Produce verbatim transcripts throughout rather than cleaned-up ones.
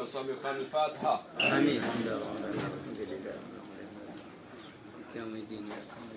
وصحبه قبل الفاتحة. آمين. الحمد لله. يوم الدين.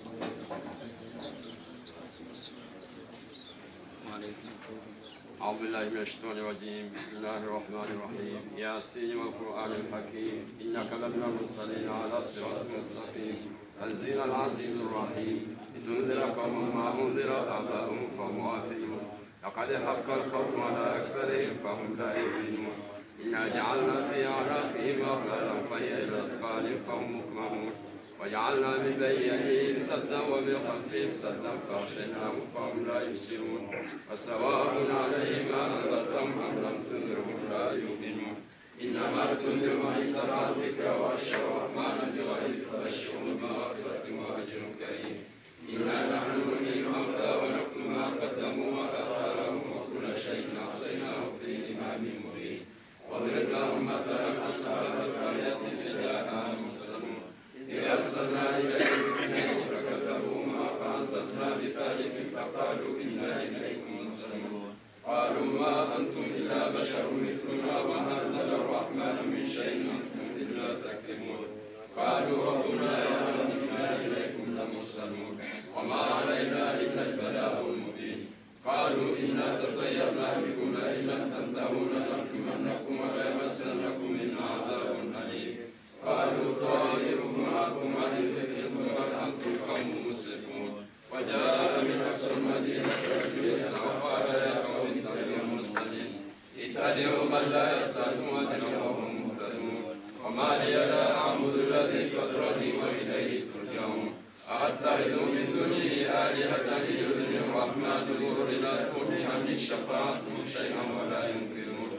أعوذ بالله من الشيطان الرجيم. بسم الله الرحمن الرحيم. ياسين والقرآن الحكيم إنك لمن المرسلين على صراط مستقيم تنزيل العزيز الرحيم لتنذر قوما ما أنذر آباؤهم فهم غافلون لقد حق القول على أكثرهم فهم لا يؤمنون إنا جعلنا في أعناقهم أغلالا فهي إلى الأذقان فهم مقمحون وجعلنا من بين يديهم سدا ومن خلفهم سدا فأغشيناهم فهم لا يبصرون وسواء عليهم أنذرتهم أم لم تنذرهم لا يؤمنون إنما تنذر من اتبع الذكر وخشى الرحمن بالغيب فبشرهم بمغفرة وأجر كريم إنا نحن نحيي الموتى ونكتب ما قدموا وآثارهم وكل شيء أحصيناه في إمام مبين واضرب لهم مثلا أصحاب القرية إذ جاءها المرسلون إذ أرسلنا إليهم اثنين فكذبوهما فعززنا بثالث فقالوا إنا إليكم مرسلون قالوا ما أنتم إلا بشر مثلنا وما أنزل الرحمن من شيء أنتم إلا تكذبون قالوا ربنا يعلم إنا إليكم لمرسلون وما علينا إلا البلاغ المبين قالوا إنا تطيرنا بكم لئن لم تنتهوا لنرجمنكم وليمسنكم منا عذاب أليم قالوا طائركم معكم وإن ذكرتم بل أنتم قوم مسرفون وجاء من أقصى المدينة رجل يسعى قال يا قوم اتبعوا المرسلين اتبعوا من لا يسألون أجرا وهم مهتدون وما لي لا أعبد الذي فطرني وإليه ترجعون أأتخذ من دونه آلهة يؤذن الرحمن بضر لا تغني عني شفاعتهم شيئا ولا ينقذون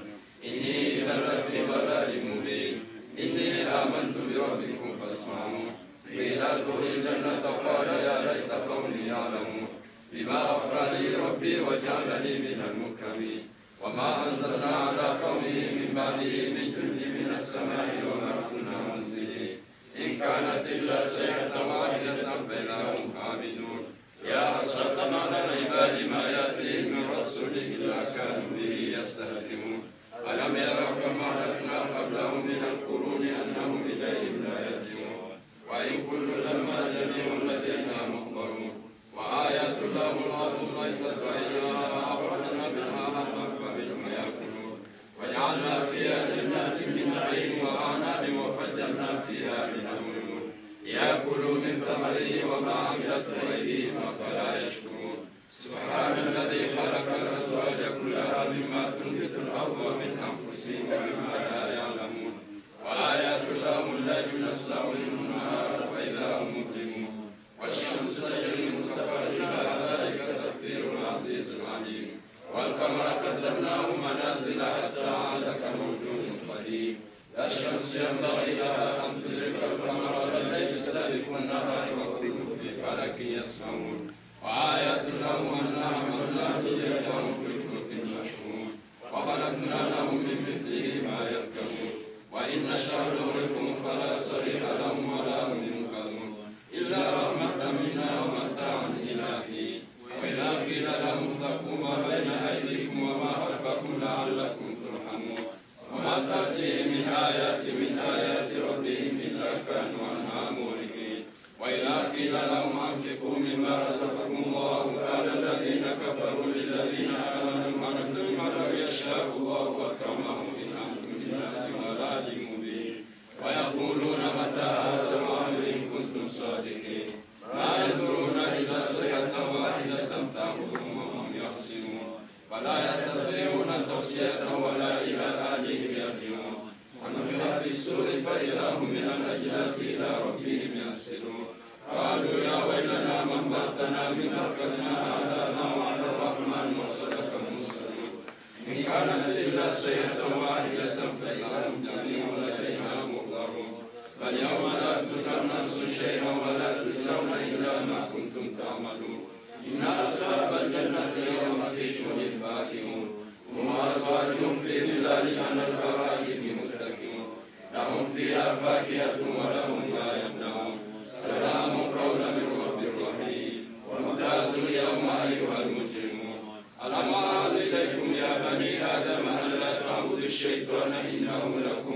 إني إذا لفي ضلال مبين إني آمنت بربكم فاسمعون قيل ادخل الجنة قال يا ليت قومي يعلمون بما غفر لي ربي وجعلني من المكرمين وما أنزلنا على قومه من بعده من جند من السماء وما كنا منزلين إن كانت إلا صيحة واحدة فإذا هم عابدون يا حسرة على العباد ما يأتيهم من رسول إلا كانوا به يستهزئون ألم يروا كما أهلكنا قبلهم من القرون أنهم إليهم لا يرجعون وإن كل لما جميع لدينا محضرون وآيات لهم الأرض الميتة وإنها أخرجنا منها حبا فمنهم يأكلون وجعلنا فيها جنات من نخيل وأعناب وفجرنا فيها من العيون يأكلوا من ثمره وما عملته أيديهم أفلا يشكرون سبحان الذي خلق الأزواج كلها مما تنبت الأرض ومن أنفسهم ومما لا يعلمون وآيات لهم الليل نسلع منه النهار فإذا هم مظلمون والشمس تجري مستقر لها ذلك تقدير العزيز العليم والقمر قدرناه منازل حتى عاد كالموجود القديم لا الشمس ينبغي لها أن تدرك القمر ولا الليل سابق النهار وكل في فلك يسبحون وآيات لهم أنا عملنا بيدهم في الفلك المشحون وخلقنا لهم من مثله ما يركبون وإن نشأ نغرقهم فلا صريخ لهم ولا هم ينقذون إلا رحمة منا ومتاعا إلى حين وإذا قيل لهم اتقوا ما بين أيديكم وما خلفكم لعلكم ترحمون وما تأتيهم من آيات من آيات ربهم إلا كانوا عنها معرضين وإذا قيل لهم أنفقوا مما رزقكم الله قال الذين كفروا للذين آمنوا أنتم لو يشاء الله أكرمه إن أنتم إلا في ضلال مبين ويقولون متى هذا الوعد إن كنتم صادقين ما ينظرون إلا صيحة واحدة تأخذهم وهم يخصمون ولا يستطيعون توصية ولا إلى أهلهم يرجعون ونفخ في السور فإذا هم من الأجداث إلى ربهم ينسلون قالوا يا ويلنا من بعثنا من مرقدنا هذا ما وعد الرحمن وصدق المرسلون إن كانت إلا صيحة واحدة فإذا هم جميع لدينا محضرون فاليوم لا تجزون نفس شيئا ولا تجزون إلا ما كنتم تعملون إن أصحاب الجنة يوم في شغل فاكهون هم أزواجهم في ظلال على الأرائك متكئون لهم فيها فاكهة ولهم ما يمنعون سلام قولا من رب رحيم وامتازوا اليوم أيها المجرمون ألم أعهد إليكم يا بني آدم أن لا تعبدوا الشيطان إنه لكم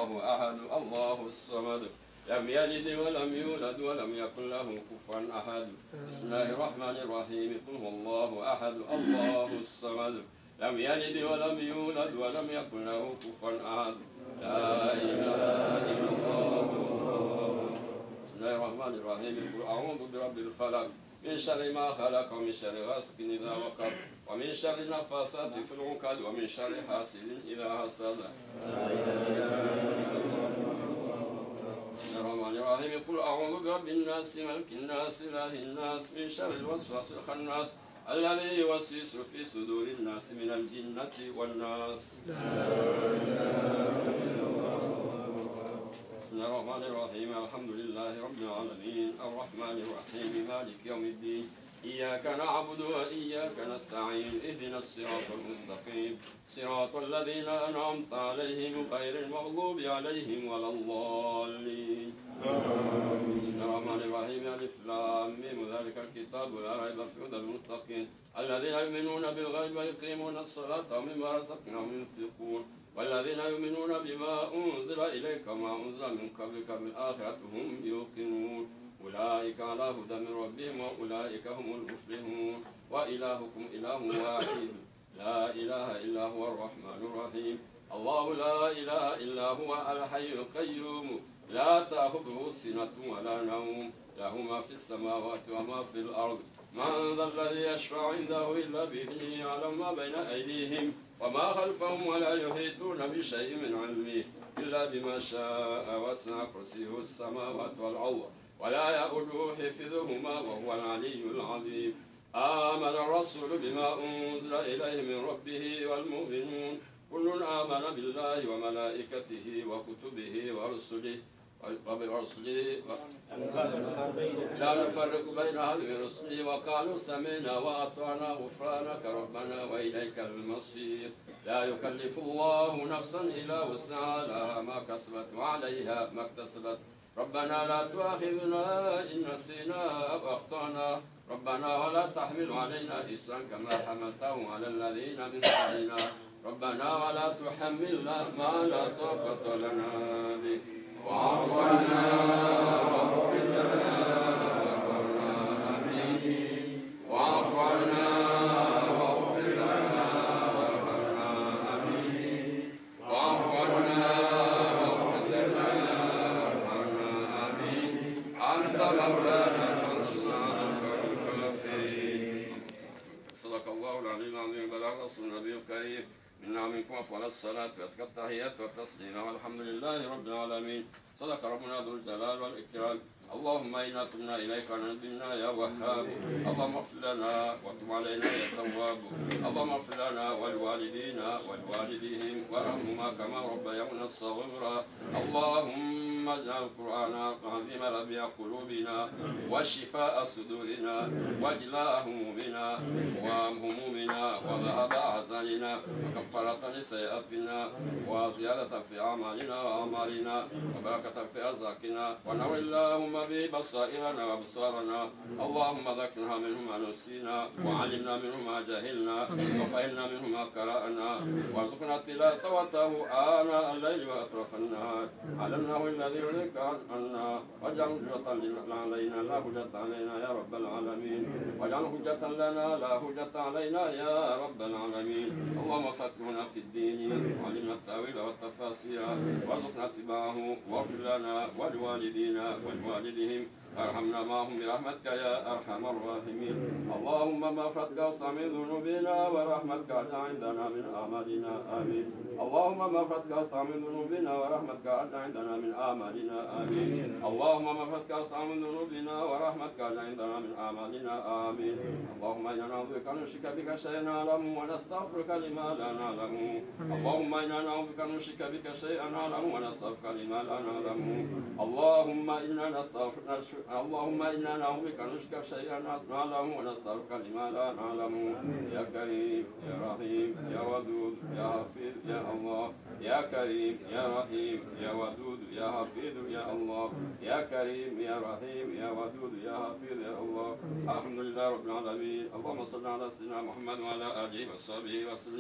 الله أحد الله الصمد لم يلد ولم يولد ولم يكن له كفوا أحد. بسم الله الرحمن الرحيم. قل هو الله أحد الله الصمد لم يلد ولم يولد ولم يكن له كفوا أحد. لا إله إلا الله. بسم الله الرحمن الرحيم. قل أعوذ برب الفلق من شر ما خلق ومن شر غاسق إذا وقب ومن شر النفاثات في العقد ومن شر حاسد إذا حسد. بسم الله الرحمن الرحيم. قل أعوذ برب الناس ملك الناس إله الناس من شر الوسواس الخناس الذي يوسوس في صدور الناس من الجنة والناس. بسم الله الرحمن الرحيم. الحمد لله رب العالمين الرحمن الرحيم مالك يوم الدين إياك نعبد وإياك نستعين اهدنا الصراط المستقيم صراط الذين أنعمت عليهم غير المغضوب عليهم ولا الضالين. بسم الله الرحمن الرحيم. ألف لام ميم ذلك الكتاب لا ريب فيه هدى للمتقين الذين يؤمنون بالغيب ويقيمون الصلاة ومما رزقناهم ينفقون والذين يؤمنون بما أنزل إليك وما أنزل من قبلك بالآخرة هم يوقنون أولئك على هدى من ربهم وأولئك هم المفلحون. وإلهكم إله واحد لا إله إلا هو الرحمن الرحيم. الله لا إله إلا هو الحي القيوم لا تأخذه سنة ولا نوم له ما في السماوات وما في الأرض. من ذا الذي يشفع عنده إلا بإذنه يعلم ما بين أيديهم وما خلفهم ولا يحيطون بشيء من علمه إلا بما شاء وسع كرسيه السماوات والأرض ولا يؤوده حفظهما وهو العلي العظيم. آمن الرسول بما أنزل إليه من ربه والمؤمنون كل آمن بالله وملائكته وكتبه ورسله وبرسله لا نفرق بين أحد من رسله وقالوا سمعنا وأطعنا غفرانك ربنا وإليك المصير. لا يكلف الله نفسا إلا وسعها لها ما كسبت وعليها ما اكتسبت. ربنا لا تؤاخذنا إن نسينا أو أخطأنا ربنا ولا تحمل علينا إصرا كما حملته على الذين من قبلنا ربنا ولا تحملنا ما لا طاقة لنا به واعف عنا واغفر لنا وارحمنا آمين. واعف عنا واغفر لنا وارحمنا آمين. واعف عنا واغفر لنا وارحمنا آمين. أنت مولانا فانصرنا على القوم الكافرين. صدق الله العلي العظيم. بلغ رسول النبي الكريم منا ومنكم أفضل الصلاة وأزكى التحيات والتسليم والحمد لله رب العالمين. صدق ربنا ذو الجلال والإكرام. اللهم إنا تبنا إليك ونبينا يا وهاب. اللهم اغفر لنا وتب علينا يا تواب. اللهم اغفر لنا ولوالدينا ولوالديهم وارحمهما كما ربيونا صغيرا. اللهم اجعل القرآن العظيم ربيع قلوبنا وشفاء صدورنا وجلاء همومنا وهمومنا وذهاب أحزاننا وكفارة لسيئاتنا وزيادة في أعمالنا وأعمالنا وبركة في أرزاقنا ونور اللهم به بصائرنا وابصارنا. اللهم ذكرنا منه ما نسينا وعلمنا منه ما جهلنا وفهمنا منه ما قرأنا وارزقنا تلاوته آناء الليل وأطراف النهار على النحو الذي يرضيك عنا واجعل حجة علينا لا حجة علينا يا رب العالمين. واجعل حجة لنا لا حجة علينا يا رب العالمين. اللهم فقهنا في الدين وعلمنا التأويل والتفاسير وارزقنا اتباعه واغفر لنا ولوالدينا ولوالدهم ارحمنا معهم برحمتك يا ارحم الراحمين. اللهم مغفرتك وسع من ذنوبنا ورحمتك عندنا من اعمالنا امين. اللهم مغفرتك وسع من ذنوبنا ورحمتك عندنا من اعمالنا امين. اللهم مغفرتك وسع من ذنوبنا ورحمتك عندنا من اعمالنا امين. اللهم انا نعوذ بك ان نشرك بك شيئا نعلمه ونستغفرك لما لا نعلمه. اللهم انا نعوذ بك ان نشرك بك شيئا نعلمه ونستغفرك لما لا نعلمه. اللهم انا نستغفرك اللهم إنا نعوذ بك أن نشرك شيئا نعلمه ونستغفرك لما لا نعلمه. يا كريم يا رحيم يا ودود يا حفيظ يا الله. يا كريم يا رحيم يا ودود يا حفيظ يا الله. يا كريم يا رحيم يا ودود يا حفيظ يا الله. الحمد لله رب العالمين. اللهم صل على سيدنا محمد وعلى آله وصحبه وسلم.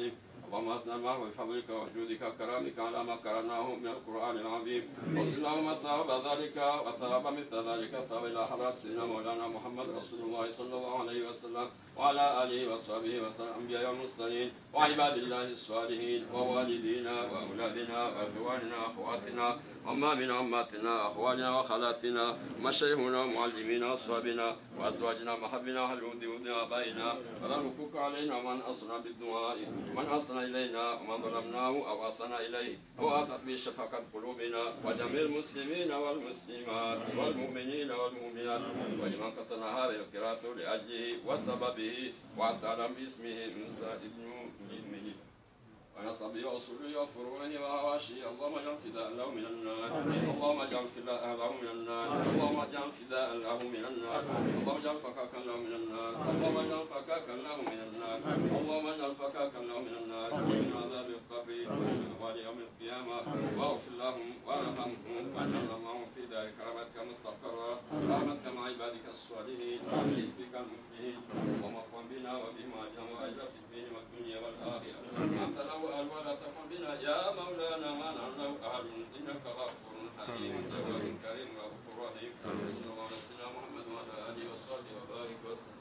اللهم اثنى معه بفضلك وجودك وكرامك على ما قرأناه من القرآن العظيم وصل اللهم ثواب ذلك وثواب مثل ذلك ثواب إلى حضرة سيدنا مولانا محمد رسول الله صلى الله عليه وسلم وعلى آله وصحبه وسلم الأنبياء والمرسلين وعباد الله الصالحين ووالدينا وأولادنا وإخواننا وأخواتنا عمامنا عماتنا أخواننا وخالاتنا ومشايخنا ومعلمينا وأصحابنا وأزواجنا محبنا وأهل ودنا وآبائنا ولا الحقوق علينا ومن أصلنا بالدعاء ومن أصلنا إلينا ومن ظلمناه أو أصلنا إليه وأعطت به شفقة قلوبنا وجميع المسلمين والمسلمات والمؤمنين والمؤمنات ولمن قصنا هذه القراءة لأجله وسببه وأعترم باسمه موسى ابن ابنه ونصبه وأصوله وفروعه وهواشيه اللهم اجعل فداء له من النار اللهم اجعل فداء له من النار اللهم اجعل فداء له من النار اللهم اجعل فكاكا له من النار اللهم اجعل فكاكا له من النار اللهم اجعل فكاكا له من النار ومن عذاب القبر ومن يوم القيامة واغفر لهم وارحمهم واجعل معهم في دارك رحمتك مستقرا رحمتك مع عبادك الصالحين وحزبك المفلحين اللهم ارحم بنا وبهم اجرهم واجر في الدين والدنيا والاخره انت له ولا تكن بنا يا مولانا ما نحن له اهل انك غفور حليم جواد كريم غفور رحيم صلى الله على سيدنا محمد وعلى اله وصحبه وبارك وسلم.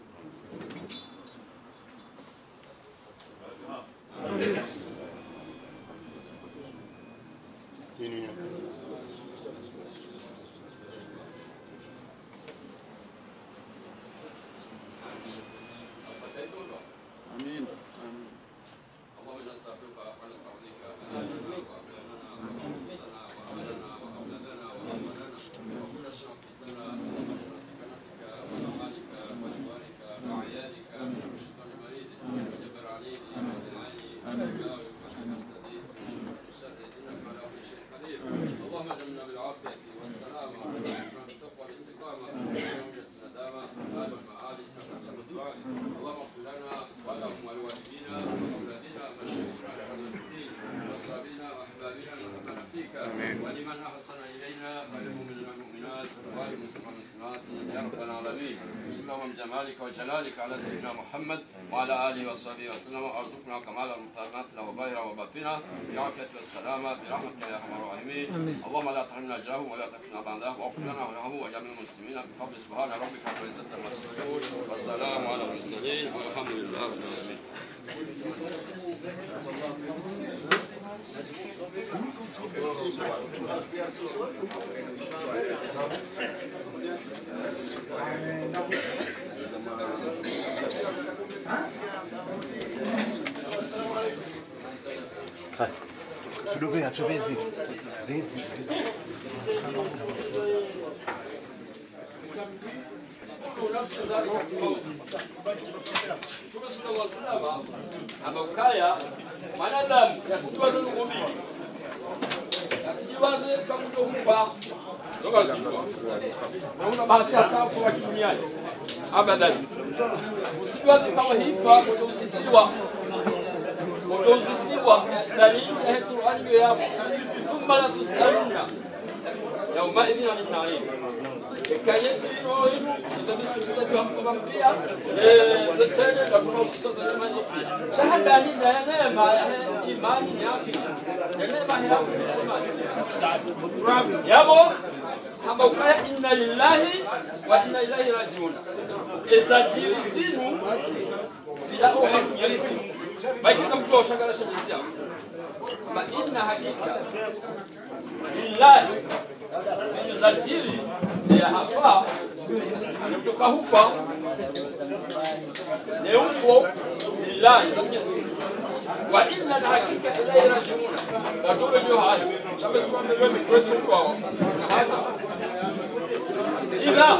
آمين. اللهم انا نستغفرك ونستعوذك ان لنا واهلنا وانفسنا واهلنا واولادنا واموالنا وكل شيء فتنا بنفسك وامالك وجوارك واعيانك وشفاء المريض وجبر عليه بالعين وجاوب وحك السديد من شر انك على كل شيء قدير اللهم اجعلنا بالعافيه والسلامه والتقوى والاستقامه ووجه الندامه اهل والمعالي انك سميع الدعاء اللهم اغفر لنا ولهم ولوالدينا واولادنا ومشايخنا المسلمين واصحابنا واحبابنا المؤمنين فيك ولمن احسن الينا وللمؤمنين والمؤمنات وللمسلمين والمسلمات يا رب العالمين بسم الله من جمالك وجلالك على سيدنا محمد وعلى اله وصحبه وسلم وارزقنا كمال المتامات له وظاهره وباطنه بالعافيه والسلامه برحمتك يا ارحم الراحمين اللهم لا تحرمنا اجرهم ولا تكفنا بعده واغفر لنا وله وجميع المسلمين بفضل سبحان ربك رب العزه عما يصفون والسلام على المرسلين والحمد لله رب العالمين. Sudah be, acho bezi, bezi, bezi. نفس ذلك القول Mtume sallallahu alaihi wasallam ameukaya mwanadamu yasijiwaze ngombe yasijiwaze kama kufa zoga ziko una bahati hata kwa duniani abadan usijiwaze kama hifa utozisiwa utozisiwa dalili ya Qur'ani ya thumma la tusaluna yauma idhin an-na'im kayedino إذا بيستفيد بهم طبعا فيها الثاني لكن القصص اللي ما يزبط شهد علينا أنا ما إيماني يا أخي أنا ما هي إيمان يا أبو هم بقى إن لله وإنا إليه راجعون إذا جلسينه سيلاقوا هم يلسين ما يكلم جوش على شمسيا ما إن حقيقة لله سيجزيري يا حفا kutoka hufa ni ufo lillahi wa inna al-hakika ilayhi rajiun wadole ndio haya kama sema mbele kwetu kwao hata ila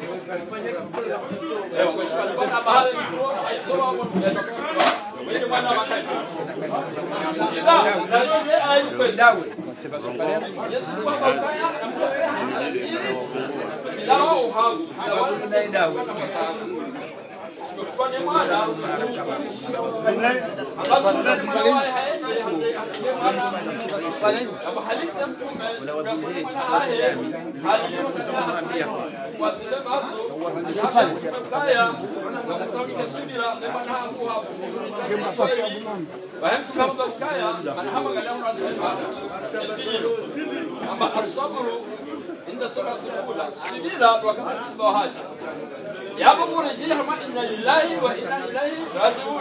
leo kwa sababu bana bahari haisoma wewe bwana wakati ila na shule ayu kwa dawe yesu kwa kaya na lao hangu na dawe kufanya mwana ambazo tunasema hayaje Kama hadithi ya Mtume wazile mazo kaya nakasawika subira lemana hapo hapo bahem kama kaya mana hama galau razema ama asabru inda salatu al-ula subira wakati kusba haja yapo kurejea kama inna lillahi wa inna ilaihi raji'un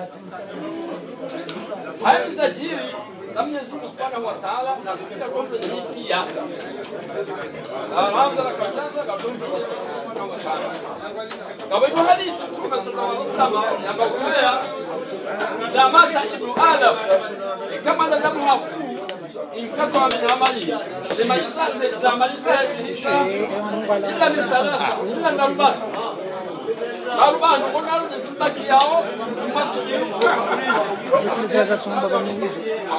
haya sajili Mwenyezi Mungu Subhanahu wa Ta'ala na sita conference hii pia. Anaanza na kwanza kabla Subhanahu wa Ta'ala. Kwa hivyo hadithi Mtume sallallahu alaihi wasallam yabakulia la mata ibnu Adam kama na damu hafu inkatwa min amali limaliza zamaliza hisa ila min thalatha ila narbas Arban kuna rudi yao masulimu zitilizaza kusomba bamwe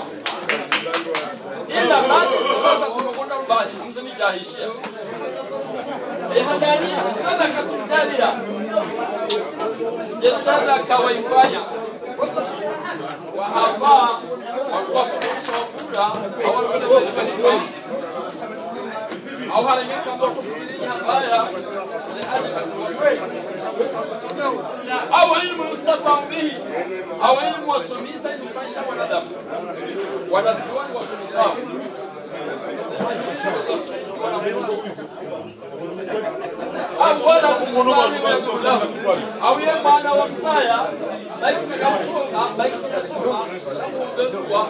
ila baada ya kukwenda ubali mzee jahishia ehadani sadaka kudalia yesada kawaifanya wa hapa kwa sofura au wale wale au harakati ndio kufikiria haya au ilmu mutafabihi au ilmu wasomisa inafanyisha wanadamu wanazioni wasomisa au wala kumsali wa kula au yeye maana wa msaya lakini kama lakini soma kwa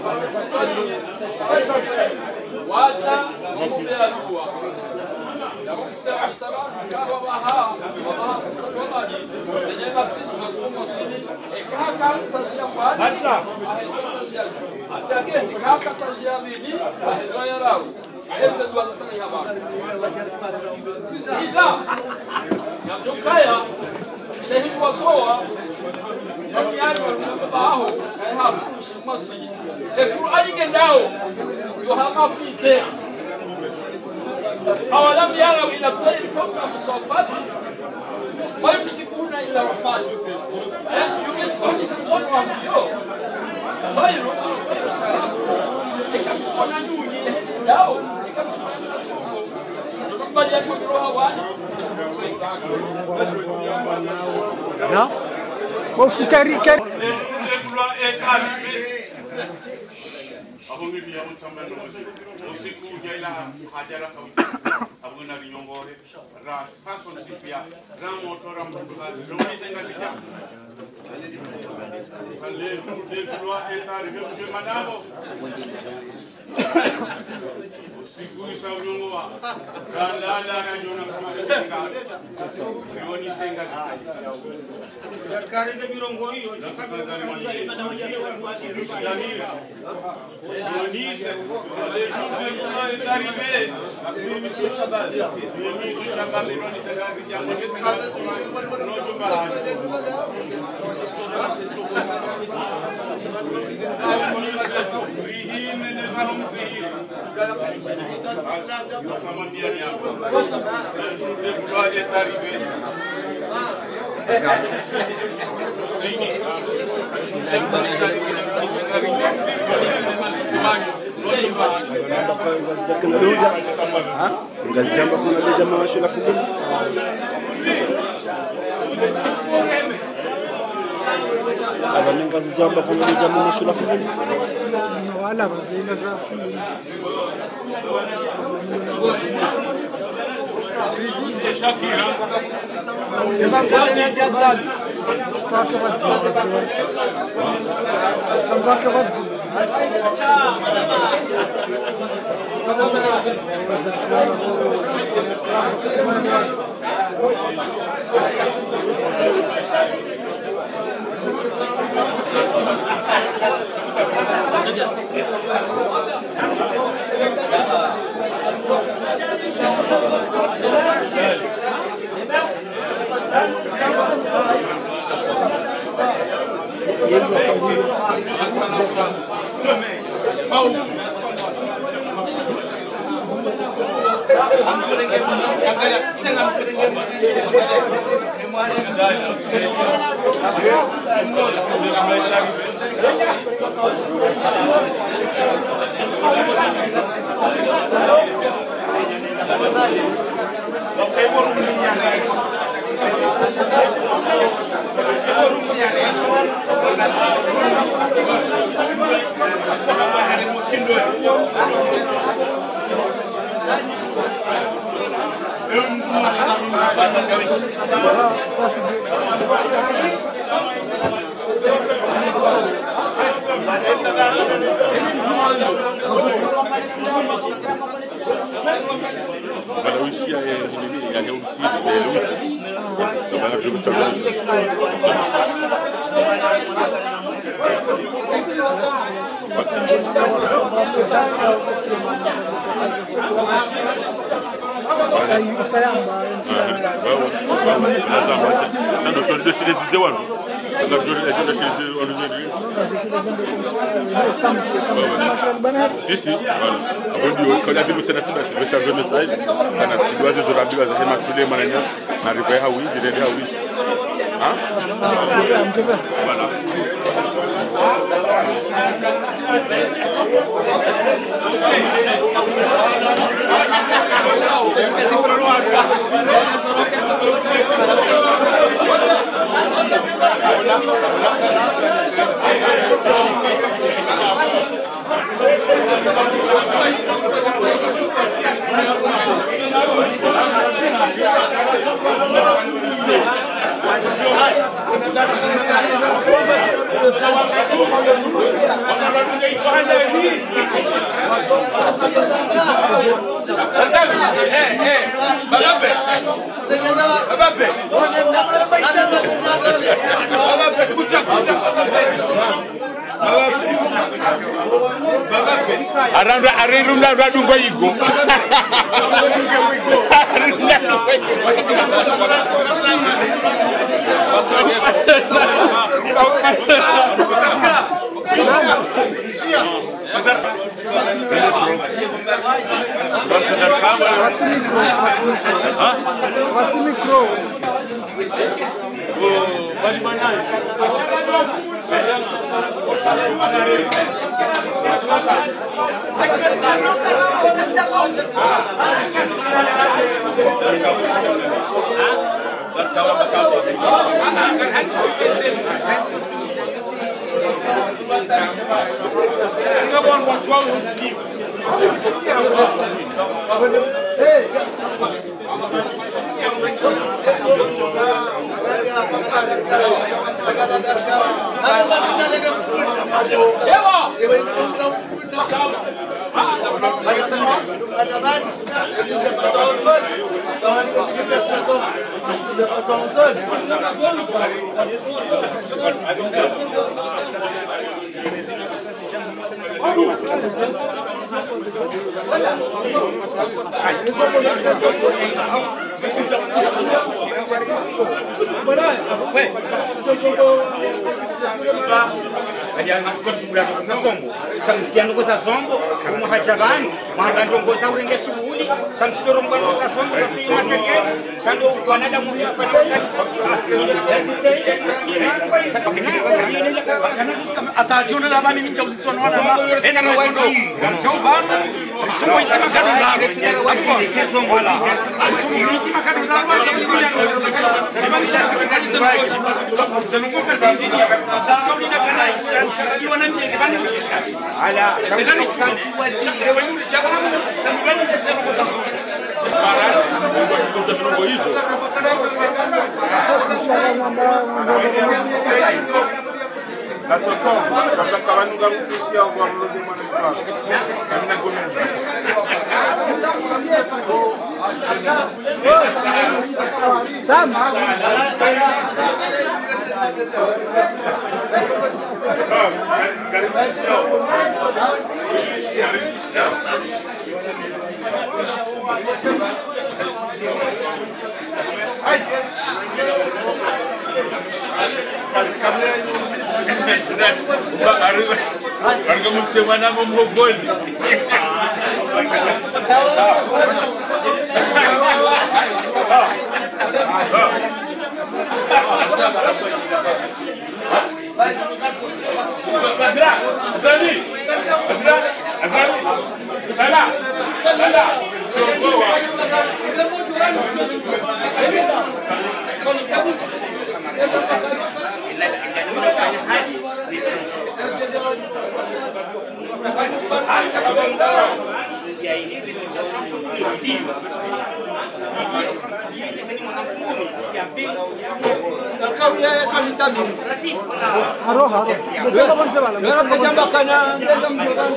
wata kumbea dua ya sababu kawa waha waha sababani yenyewe sisi masomo sisi ekaka tashambani ahezwa ashake ekaka tashabini ahezwa yarau ese dua sana hapa ila yatokaya shehi kwa toa Samiani wanabaho na hapo mashiji Qur'ani ngendao ndio hamafize awalam yaraw ila tayr fawqa musafat ma yumsikuna illa rahman yumsikuna illa rahman tayr tayr sharaf ikamsona nuni ngendao ikamsona shuko bali ya kuroha wani na Bofukari kari abongi biya mutsamba noje usiku jaila hajara kauti abuna binyongore ras paso sipia ramo tora mbuga romi senga bija ale de kulwa ekari be manabo usiku isa unyongoa randa la jona kama senga roni senga Serikali de birongo hiyo kabla mana wajia watu jamii Dionise, les jours de Gouin est arrivé. Mimi Shabbat, Mimi Shabbat, Mimi Shabbat, Mimi Ngazijamba kuna deja mawasho la funguni. Abanye ngazijamba kuna deja mawasho la funguni. wala bazina za funguni. Shakira. Zaka bazina bazina. Zaka bazina. Thank you. Wanaoishia nini ya Usini na Luti. Si si, voilà. Ndio kwa sababu tena tena sivyo vile message kana siwazi zorambiwa za hema tule maneno na river hawi direct hawi. Ah? Voilà. Around around la radu kwa iko. What's the micro? What's the micro? Huh? What's the micro? Oh, bali manai. Samsiano kosa sombo, umahajabani, mahagando kosa urenge shughuli, samsidoro mkwani kosa sombo, kasi yumatake, sando wanada muhimu atajuna la bani minta usiswana wana ma ena na waiti jomba sumo itima kadu la wala sumo itima kadu la ma bani la kadu la selungu kasi jini chasko na kana iwana ni bani ala selani chanzi wazi ewe ni chakula samibani sema kwa sababu para ndio tungo hizo La sotoma, kabla kawanuga mkushia wa mlodi mwana kwa. Kamina gomeni. Sama. Harga musema na mhogoni. Adra, Dani. Adra, Adra. Sala. Sala. Ila ila ya hizi situation ndio Aroha, besaka banze bala, besaka banze kana, ndenda mjogan.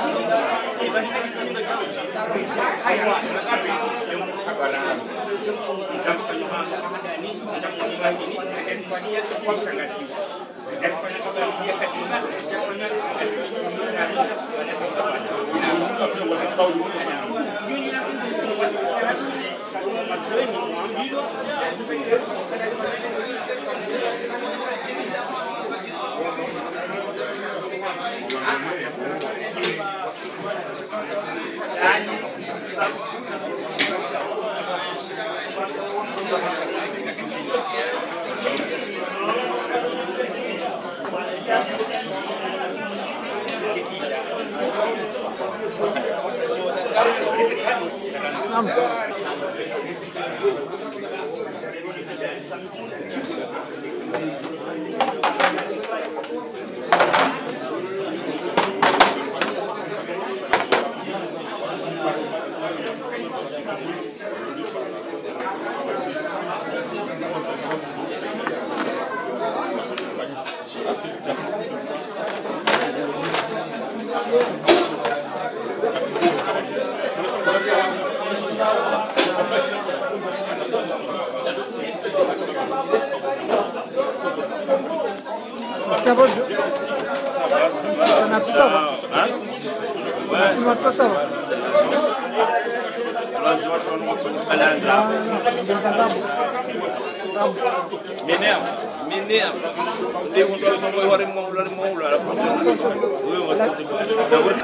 Minea, minea. Dia untuk semua orang mau ular mau ular apa pun. Gue macam sesuatu.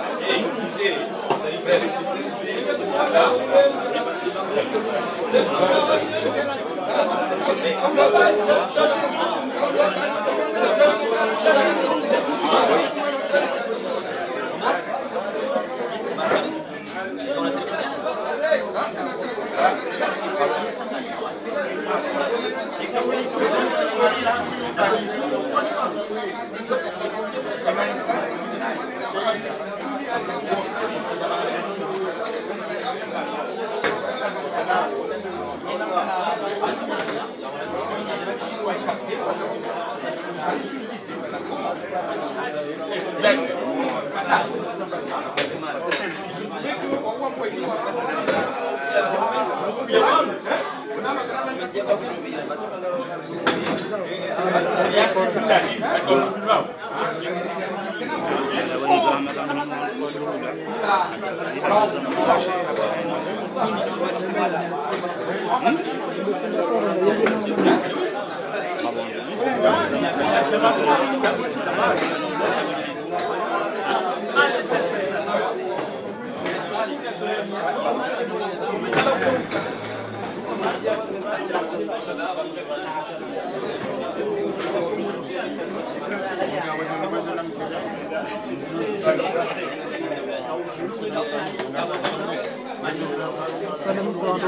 Salam zona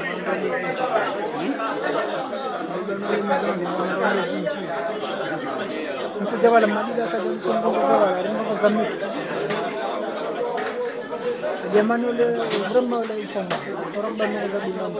Jabal Malida kadang sungguh besar, rindu bersama. Zaman oleh orang malah ikut, orang banyak zabilan.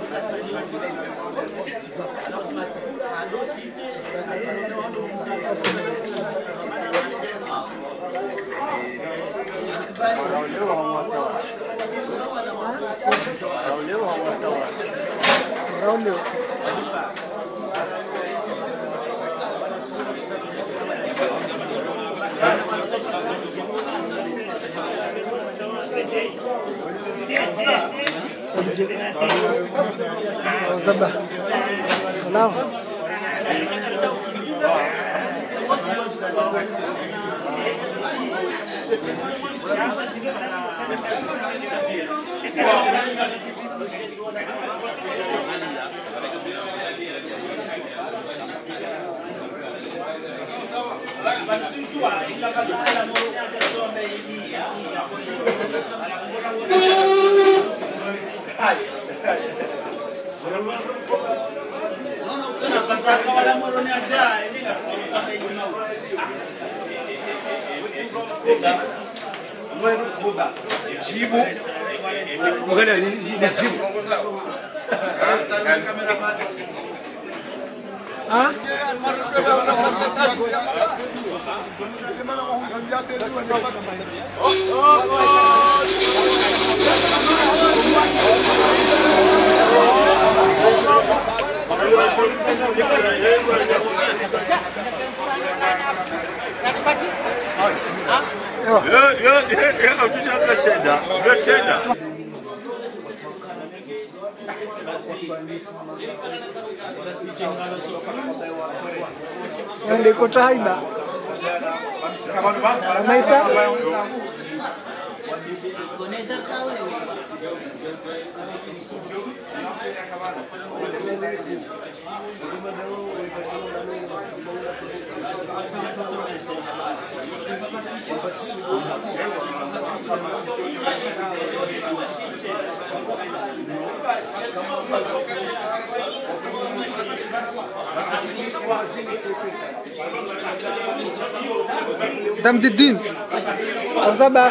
Raulio. Sabah. Salam. No, no, usted no pasa como la morona allá, mira, jibu mwangalia ni jibu ah Ya, ya, ya, ya, harusnya bersenda, bersenda. Ende kota haiba Maisa Dam Diddin Azaba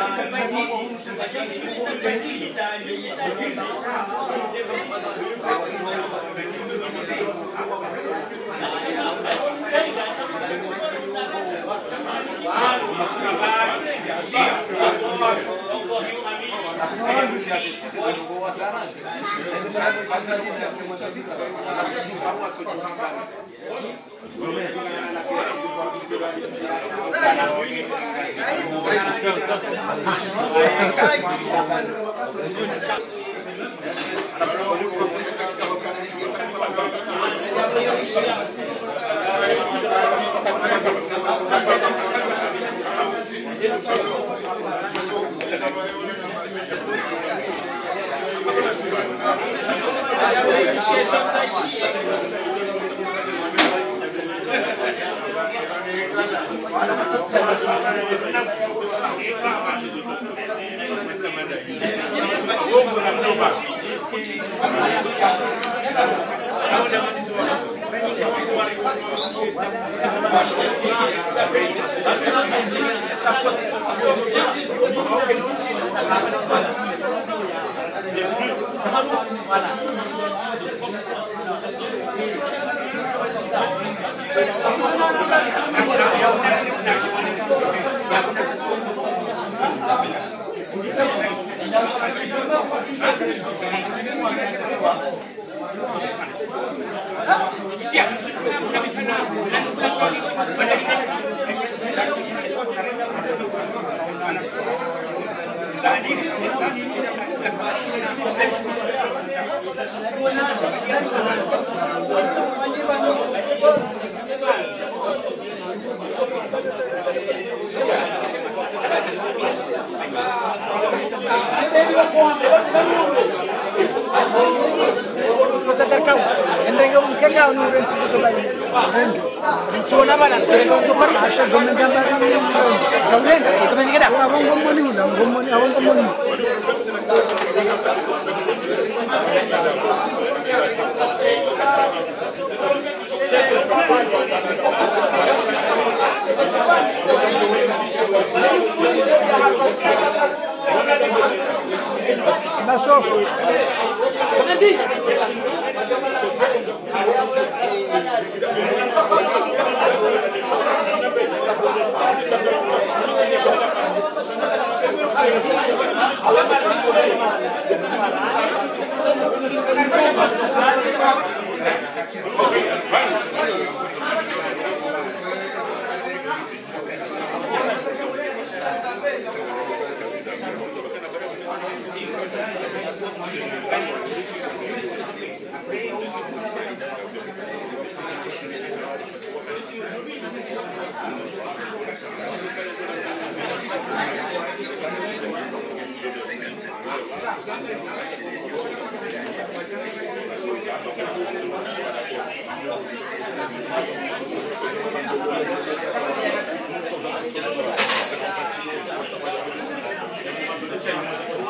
Baso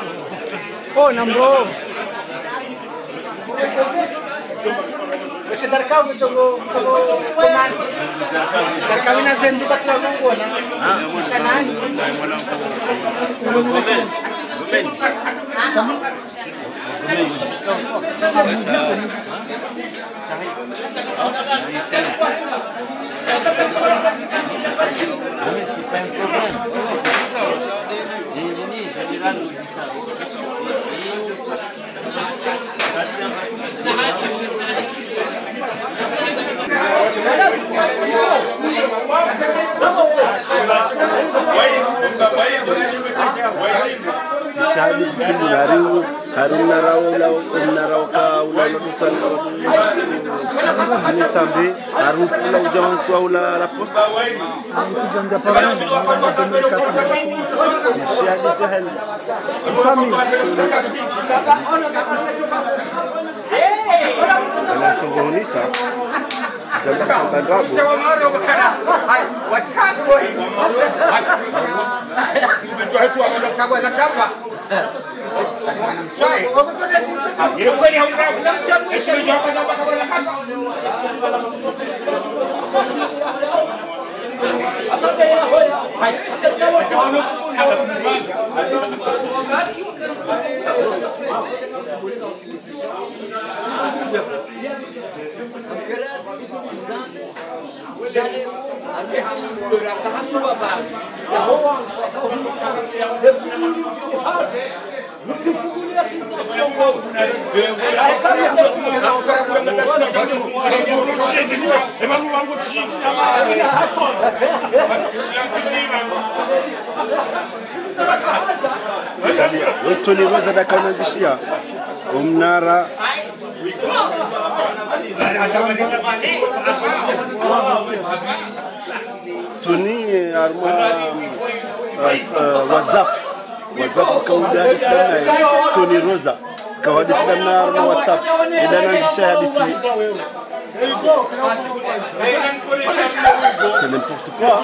Oh, number. Darkau mencoba komando. Darkau ina zendu katika Mungu na shanani. Shahadi siku hariu haruna rawo la unna rawka ula lusan ni sambe haru la jaman so ula la posta Janga paran shahadi sahel Sami ana tsogonisa jamba sambandabo Sewa maro bakara. Hai, washadu hoi. Simechoa tu amekagwa za kamba. Sai. Yeye kweli hauna kula mchamu simechoa kwa sababu kagwa za kamba. Asante ya hoi. Hai. Tony Rosa da kananzishia umnara Tony arma WhatsApp WhatsApp kauda islamna Tony Rosa kawadi islamna arma WhatsApp idananzishia hadisi c'est n'importe quoi.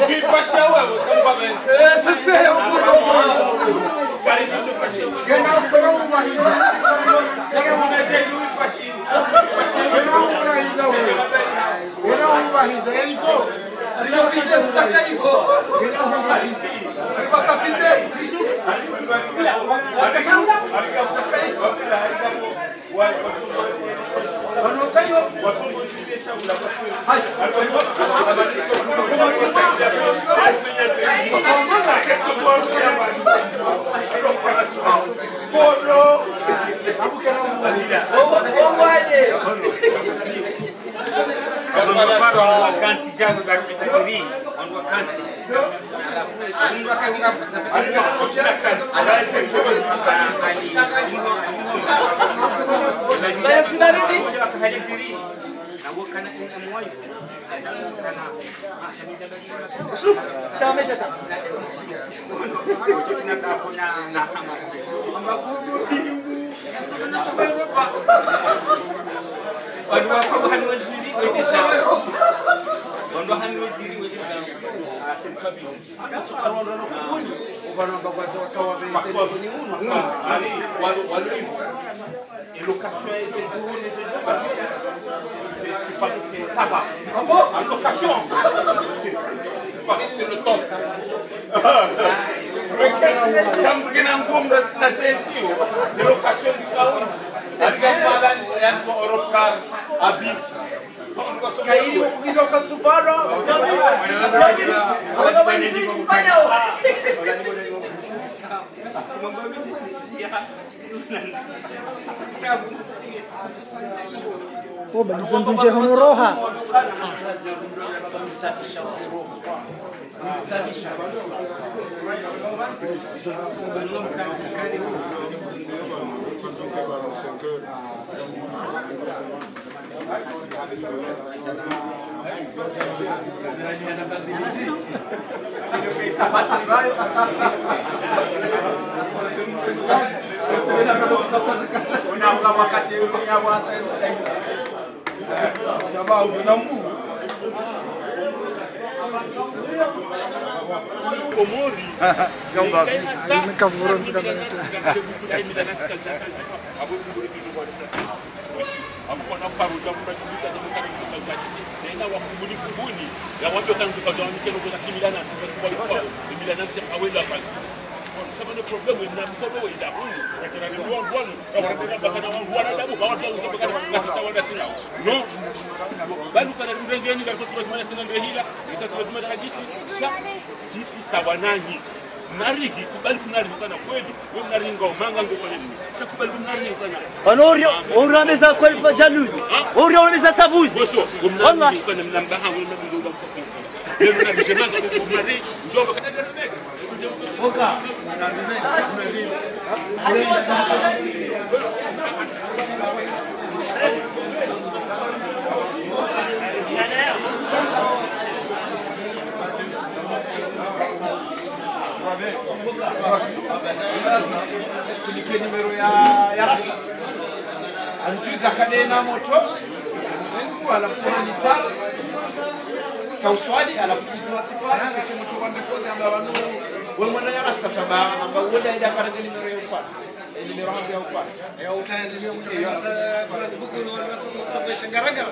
Vakansi jangu baru diberi, on vakansi. Mundu akaunga Saya sudah ready. Hal siri. Nawo kana moyo. Shuf, tame tata. Tunataka kuna na sama. Ambakudu na chukua Europa. Wadu wako hanwaziri wewe sawa. Wadu hanwaziri wewe sawa. Atensabi. Akachokarondo no kubuni. Ubana bagwa sawa bene telefoni uno. Ali wadu wadu. Location et c'est tout les gens parce que pas c'est tabac. En location. Parce que c'est le top. Quand vous venez en bombe la ceinture, c'est location du chaos. Ça vient pas là un Eurocar Abyss. Caio, ils ont qu'à souffrir là. Oh, balisan tu je honoroha. Komori. Jamba. Ini kavuran sudah banyak. mwishi amko na paruja mnatumika na mkaniko kwa kajisi na wafunguni funguni ya wabio kana kwa mikelo kwa kimilana kwa kwa milana kwa wela kwa sababu ni problem na mkono wa ida huyu kwa ni ndio bwana kwa ndio bakana wangu wana damu kwa watu wangu kwa sasa wanda sina no bali kana ndengeni kwa sababu sima sina ndio hila kwa sababu sima hadisi sha siti sawa nanyi narihi kubali kunarihi kana kweli wewe mnaringa umanga ngofanya nini sha kubali kunarihi kana anorio urameza kwa pajalu urio urameza sabuzi wallahi kana mnambaha wewe mnabuzo ula mfupi leo mnabishemanga kwa mnarihi njoo Oka. Kulipia numero ya ya rasta. Antuiza kadena moto. Mungu alafunanipa. Kauswali alafu tunatipa kesho mtu wande kote ambao wanu wemwana ya rasta taba ambao wenda ida para numero ya upa. Numero hapo ya upa. Ya utaendelea kutoka Facebook na watu kutoka shangaranga.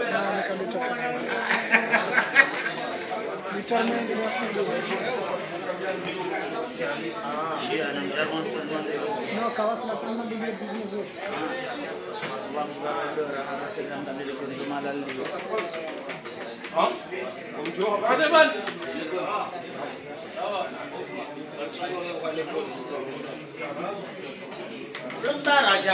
Literalmente no No, acabas la forma de vivir business. Ah? Bonjour. Ademan. Bentar aja.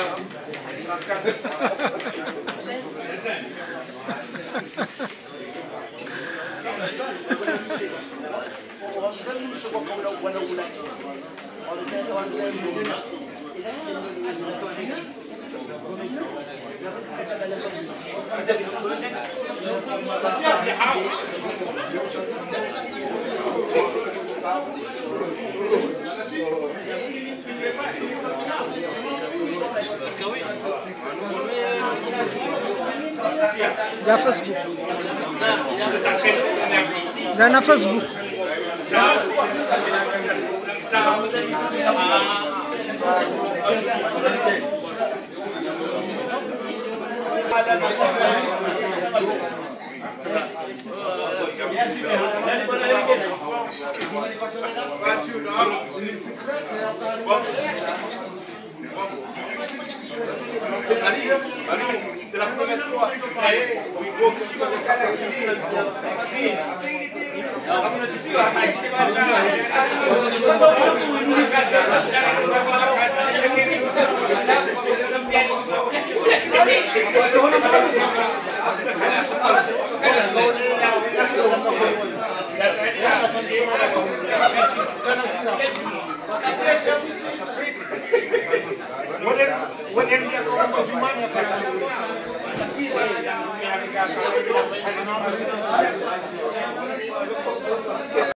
Ya Facebook. Ya na Facebook. C'est la première fois que When